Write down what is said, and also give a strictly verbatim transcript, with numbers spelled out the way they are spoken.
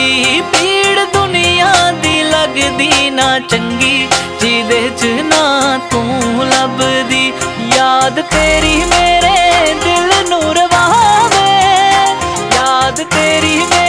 दी पीड़ दुनिया दी लगदी ना चंगी, जिदे च ना तू लभदी। याद तेरी मेरे दिल नू रवावे, याद तेरी